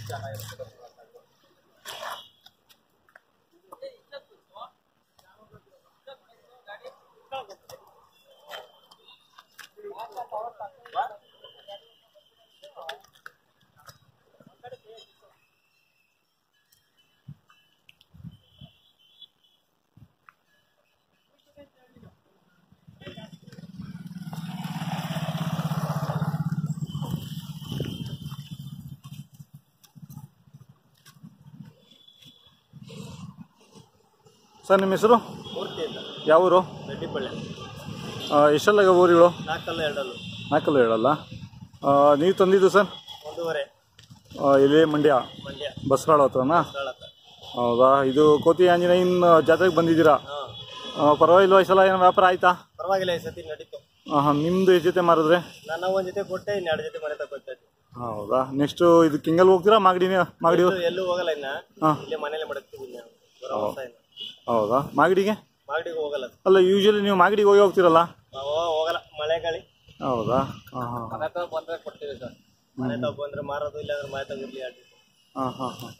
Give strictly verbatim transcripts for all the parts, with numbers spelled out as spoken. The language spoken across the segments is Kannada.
ಸರ್ ನಿಮ್ಮ ಹೆಸರು? ಮೂರ್ತಿ ಅಂತ. ಯಾವ ಊರು? ದೊಡ್ಡಿಪಳ್ಳಿ. ಎಷ್ಟೆಲ್ಲ ಊರುಗಳು? ನಾಲ್ಕಲ್ಲ ಎರಡಲ್ಲ. ನಾಲ್ಕಲ್ಲ ಎರಡಲ್ಲ. ನೀವು ತಂದಿದ್ದು ಸರ್? ಒಂದೂವರೆ. ಇಲ್ಲಿ ಮಂಡ್ಯ ಮಂಡ್ಯ ಬಸರಾಳ ಹತ್ರನಾ? ಹೌದಾ. ಇದು ಕೋತಿ ಆಂಜನೇಯನ ಜಾತ್ರೆಗೆ ಬಂದಿದ್ದೀರಾ? ಪರವಾಗಿಲ್ವಾ ಈ ಸಲ ಏನೋ ವ್ಯಾಪಾರ ಆಯ್ತಾ? ಪರವಾಗಿಲ್ಲ, ಈ ಸತಿ ನಡೀತು. ಹಾಂ ಹಾಂ. ನಿಮ್ಮದು ಎಷ್ಟು ಜೊತೆ ಮಾರಿದ್ರೆ? ನಾನು ಒಂದು ಜೊತೆ ಕೊಟ್ಟೆ, ಇನ್ನೆರಡು ಜೊತೆ ಮನೆ ತಗೊಳ್ತಾ ಇದ್ದೆ. ಹೌದಾ. ನೆಕ್ಸ್ಟ್ ಇದು ಕಿಂಗಲ್ ಹೋಗ್ತೀರಾ? ಮಾಗಡಿ ಮಾಗಡಿ ಎಲ್ಲೂ ಹೋಗಲ್ಲ ಇನ್ನ. ಹಾಂ, ಇಲ್ಲೇ ಮನೇಲೆ ಮಡಗ್ತೀವಿ. ಹೌದಾ. ಮಾಗಡಿಗೆ ಮಾಗಡಿಗೆ ಹೋಗಲ್ಲ. ಅಲ್ಲ, ಯೂಶಲಿ ನೀವು ಮಾಗಡಿಗೆ ಹೋಗಿ ಹೋಗ್ತಿರಲ್ಲ? ಹೋಗಲ್ಲ, ಮಳೆ ಗಾಳಿ. ಹೌದಾ. ಹಾಂ ಹಾಂ. ಮನೆ ತಗೋ ಬಂದ್ರೆ ಕೊಡ್ತೀವಿ ಸರ್. ಮನೆ ತಗೋ ಬಂದ್ರೆ ಮಾರೋದು, ಇಲ್ಲಾಂದ್ರೆ ಮನೆ ತಗಿರ್ಲಿ. ಹಾಂ ಹಾಂ ಹಾಂ.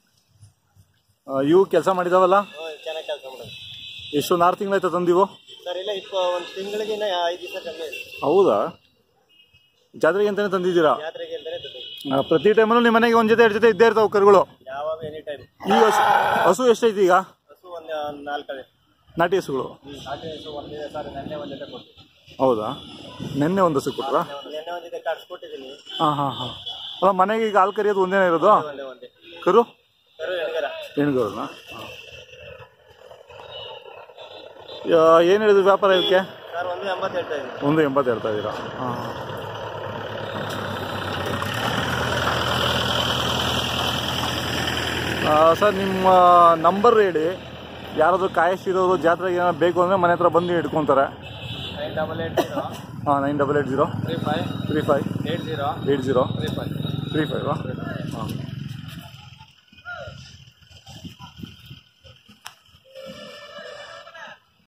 ಇವು ಕೆಲಸ ಮಾಡಿದಾವಲ್ಲ? ಚೆನ್ನಾಗಿ ಕೆಲಸ ಮಾಡೋದು. ಎಷ್ಟೊಂದು ಆರು ತಿಂಗಳಾಯ್ತು ತಂದಿವು ಸರ್? ಇಲ್ಲ, ಇಪ್ಪ ಒಂದು ತಿಂಗಳಿಗೆ ಐದು ದಿವಸ ಕಮ್ಮಿ. ಹೌದಾ. ಜಾತ್ರೆಗೆ ಅಂತಾನೆ ತಂದಿದ್ದೀರಾ? ಜಾತ್ರೆಗೆ ಅಂತಾನೆ ತಂದಿದ್ದೀವಿ. ಪ್ರತಿ ಟೈಮಲ್ಲೂ ನಿಮ್ಮ ಮನೆಗೆ ಒಂದು ಜೊತೆ ಎರಡು ಜೊತೆ ಇದ್ದೇ ಇರ್ತಾವೆ ಕರುಗಳು? ಯಾವಾಗ, ಎನಿ ಟೈಮ್. ಈ ಹಸು ಹಸು ಎಷ್ಟೈತಿ ಈಗ? ಹಸು ಒಂದು ನಾಲ್ಕವೆ ನಾಟಿ ಹಸುಗಳು. ನಾಟಿ ಹಸು ಒಂದಿದೆ ಸರ್. ನೆನ್ನೆ ಒಂದು ಜೊತೆ ಕೊಡ್ತೀವಿ. ಹೌದಾ. ನೆನ್ನೆ ಒಂದು ಹಸು ಕೊಟ್ರಾ? ನೆನ್ನೆ ಒಂದು ಜೊತೆ ಕಟ್ಸ್ಕೊಟ್ಟಿದ್ದೀನಿ. ಹಾಂ ಹಾಂ ಹಾಂ. ಅಲ್ಲ, ಮನೆಗೆ ಈಗ ಹಾಲು ಕರಿಯೋದು ಒಂದೇನೇ ಇರೋದು? ಒಂದೇ ಒಂದೇ ಕರು ಕರು ಹೆಣ್ಗರ. ಹೆಣ್ಗರುನಾ? ಹಾಂ. ಏನು ಹೇಳಿದ್ರು ವ್ಯಾಪಾರ ಇವಕ್ಕೆ? ಸರ್ ಒಂದು ಎಂಬತ್ತು ಹೇಳ್ತಾ ಇದ್ದೀನಿ. ಒಂದು ಎಂಬತ್ತು ಹೇಳ್ತಾ ಇದ್ದೀರಾ? ಹಾಂ ಹಾಂ. ಸರ್, ನಿಮ್ಮ ನಂಬರ್ ಹೇಳಿ. ಯಾರಾದರೂ ಕಾಯಿಸಿರೋರು ಜಾತ್ರೆಗೆ ಏನಾದ್ರು ಬೇಕು ಅಂದರೆ ಮನೆ ಹತ್ರ ಬಂದು ಇಟ್ಕೊತಾರೆ. Nine double eight zero. ಹಾಂ, nine double eight zero three five three five eight zero eight zero three five three ಫೈವಾ? ಹಾಂ.